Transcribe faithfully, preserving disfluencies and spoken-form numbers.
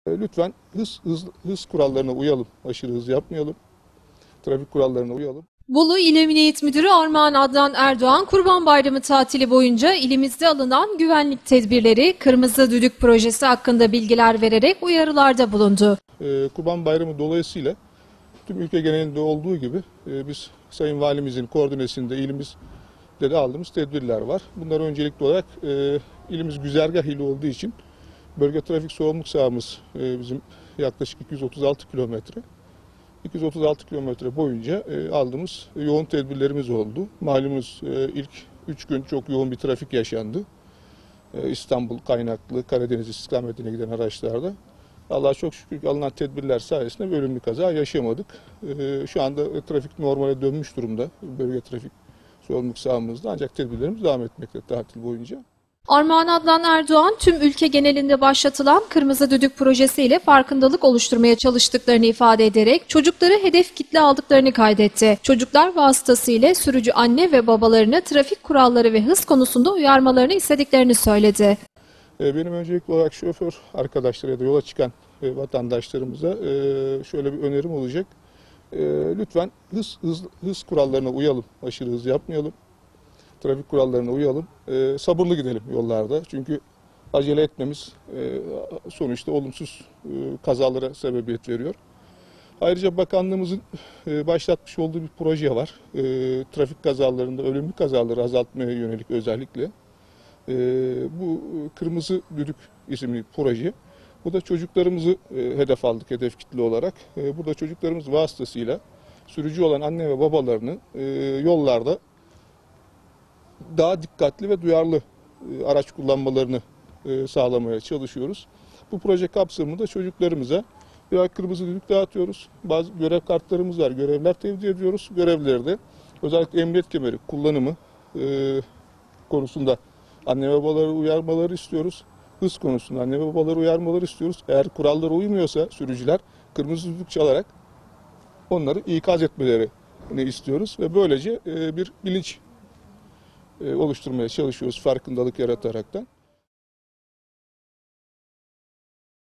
Lütfen hız, hız, hız kurallarına uyalım. Aşırı hız yapmayalım. Trafik kurallarına uyalım. Bolu İl Emniyet Müdürü Armağan Adnan Erdoğan, Kurban Bayramı tatili boyunca ilimizde alınan güvenlik tedbirleri, Kırmızı Düdük projesi hakkında bilgiler vererek uyarılarda bulundu. Ee, Kurban Bayramı dolayısıyla tüm ülke genelinde olduğu gibi e, biz Sayın Valimizin koordinesinde ilimizde de aldığımız tedbirler var. Bunlar öncelikli olarak e, ilimiz güzergah ili olduğu için bölge trafik sorumluluk sahamız e, bizim yaklaşık iki yüz otuz altı kilometre. iki yüz otuz altı kilometre boyunca e, aldığımız yoğun tedbirlerimiz oldu. Malumunuz e, ilk üç gün çok yoğun bir trafik yaşandı. E, İstanbul kaynaklı Karadeniz istikametine giden araçlarda. Allah'a çok şükür ki alınan tedbirler sayesinde bir ölümlü kaza yaşamadık. E, şu anda e, trafik normale dönmüş durumda. Bölge trafik sorumluluk sahamızda, ancak tedbirlerimiz devam etmekte tatil boyunca. Armağan Adnan Erdoğan, tüm ülke genelinde başlatılan Kırmızı Düdük projesiyle farkındalık oluşturmaya çalıştıklarını ifade ederek çocukları hedef kitle aldıklarını kaydetti. Çocuklar vasıtasıyla sürücü anne ve babalarını trafik kuralları ve hız konusunda uyarmalarını istediklerini söyledi. Benim öncelikli olarak şoför arkadaşlara ya da yola çıkan vatandaşlarımıza şöyle bir önerim olacak. Lütfen hız, hız, hız kurallarına uyalım, aşırı hız yapmayalım. Trafik kurallarına uyalım, e, sabırlı gidelim yollarda. Çünkü acele etmemiz e, sonuçta olumsuz e, kazalara sebebiyet veriyor. Ayrıca bakanlığımızın e, başlatmış olduğu bir proje var. E, trafik kazalarında ölümlü kazaları azaltmaya yönelik özellikle. E, bu Kırmızı Düdük isimli proje. Bu da çocuklarımızı e, hedef aldık, hedef kitle olarak. E, burada çocuklarımız vasıtasıyla sürücü olan anne ve babalarını e, yollarda daha dikkatli ve duyarlı araç kullanmalarını sağlamaya çalışıyoruz. Bu proje kapsamında çocuklarımıza birer kırmızı düdük dağıtıyoruz. Bazı görev kartlarımız var, görevler tevdi ediyoruz. Görevleri de özellikle emniyet kemeri kullanımı konusunda anne ve babaları uyarmaları istiyoruz. Hız konusunda anne ve babaları uyarmaları istiyoruz. Eğer kurallara uymuyorsa sürücüler kırmızı düdük çalarak onları ikaz etmelerini istiyoruz ve böylece bir bilinç oluşturmaya çalışıyoruz farkındalık yarataraktan.